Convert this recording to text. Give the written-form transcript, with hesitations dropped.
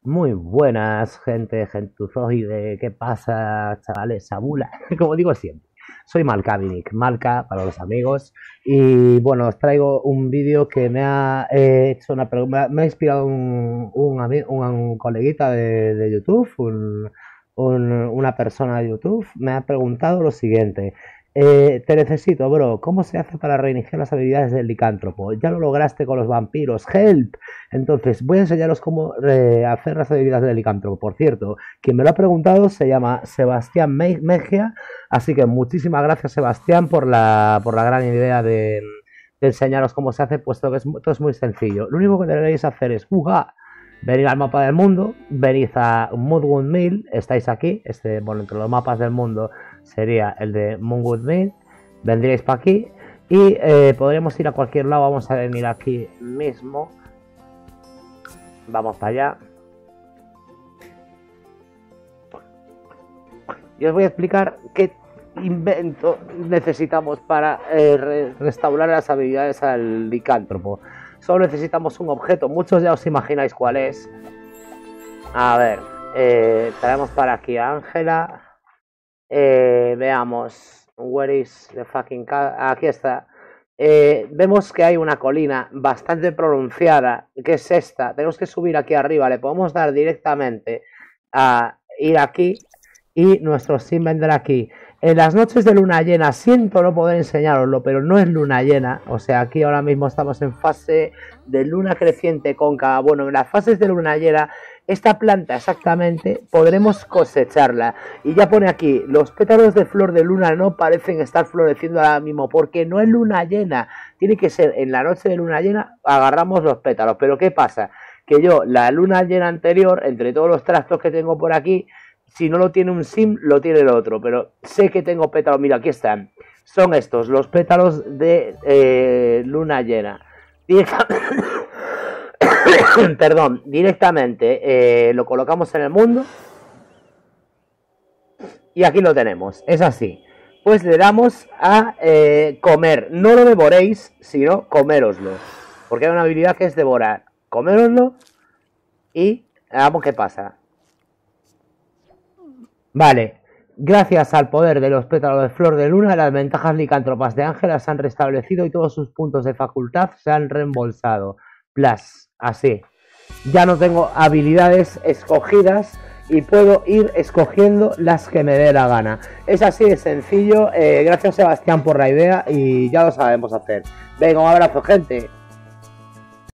Muy buenas, gente, gentuzoide, ¿qué pasa, chavales? Sabula, como digo siempre. Soy Malka Vinic, Malka para los amigos. Y bueno, os traigo un vídeo que me ha hecho una pregunta, me ha inspirado un coleguita de YouTube, una persona de YouTube, me ha preguntado lo siguiente. Te necesito, bro. ¿Cómo se hace para reiniciar las habilidades del licántropo? Ya lo lograste con los vampiros. ¡Help! Entonces, voy a enseñaros cómo hacer las habilidades del licántropo. Por cierto, quien me lo ha preguntado se llama Sebastián Mejia. Así que muchísimas gracias, Sebastián, por la gran idea de enseñaros cómo se hace, puesto que todo es muy sencillo. Lo único que deberéis hacer es venir al mapa del mundo, venid a Moonwood Mill, estáis aquí, bueno, entre los mapas del mundo sería el de Moonwood Mill, vendríais para aquí y podríamos ir a cualquier lado. Vamos a venir aquí mismo, vamos para allá y os voy a explicar qué invento necesitamos para restaurar las habilidades al licántropo. Solo necesitamos un objeto, muchos ya os imagináis cuál es. A ver, traemos para aquí a Ángela. Veamos, where is the fucking car? Aquí está. Vemos que hay una colina bastante pronunciada, que es esta. Tenemos que subir aquí arriba, le podemos dar directamente a ir aquí y nuestro sim vendrá aquí. En las noches de luna llena, siento no poder enseñaroslo, pero no es luna llena. O sea, aquí ahora mismo estamos en fase de luna creciente cóncava. Bueno, en las fases de luna llena, esta planta exactamente podremos cosecharla. Y ya pone aquí, los pétalos de flor de luna no parecen estar floreciendo ahora mismo, porque no es luna llena. Tiene que ser en la noche de luna llena, agarramos los pétalos. Pero ¿qué pasa? Que yo, la luna llena anterior, entre todos los trastos que tengo por aquí, si no lo tiene un sim, lo tiene el otro. Pero sé que tengo pétalos. Mira, aquí están. Son estos, los pétalos de luna llena. Perdón, directamente lo colocamos en el mundo. Y aquí lo tenemos. Es así. Pues le damos a comer. No lo devoréis, sino coméroslo. Porque hay una habilidad que es devorar. Coméroslo y veamos qué pasa. Vale, gracias al poder de los pétalos de flor de luna, las ventajas licántropas de Ángela se han restablecido y todos sus puntos de facultad se han reembolsado. Plus, así. Ya no tengo habilidades escogidas y puedo ir escogiendo las que me dé la gana. Es así de sencillo. Gracias, Sebastián, por la idea y ya lo sabemos hacer. Venga, un abrazo, gente.